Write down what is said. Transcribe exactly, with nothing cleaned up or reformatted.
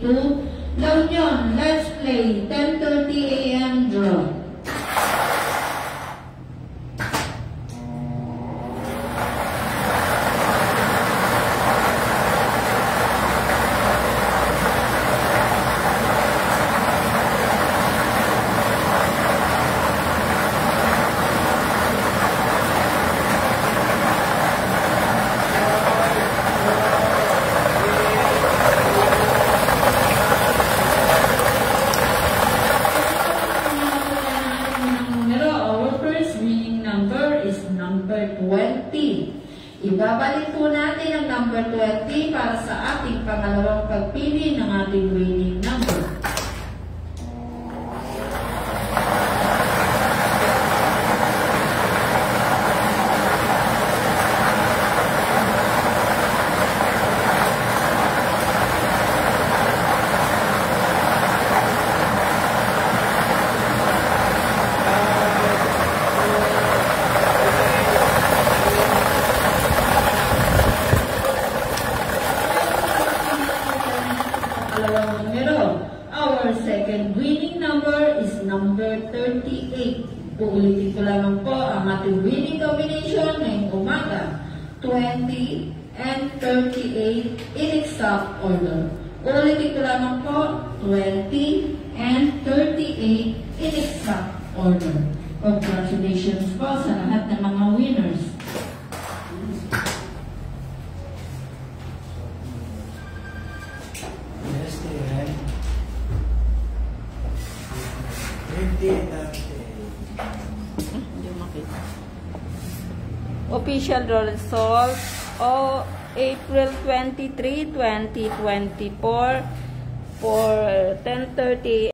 twenty-two. La Union, let's play. ten thirty a m draw. twenty. Ibabalik po natin ang number twenty para sa ating pangalawang pagpili ng ating winning number. Our second winning number is number thirty-eight. Uulitin ko lamang po ang ating winning combination ngayong umaga. twenty and thirty-eight in exact order. Uulitin ko lamang po, twenty and thirty-eight in exact order. Congratulations po sa lahat ng mga winners. Official draw result of April twenty-third, twenty twenty-four for ten thirty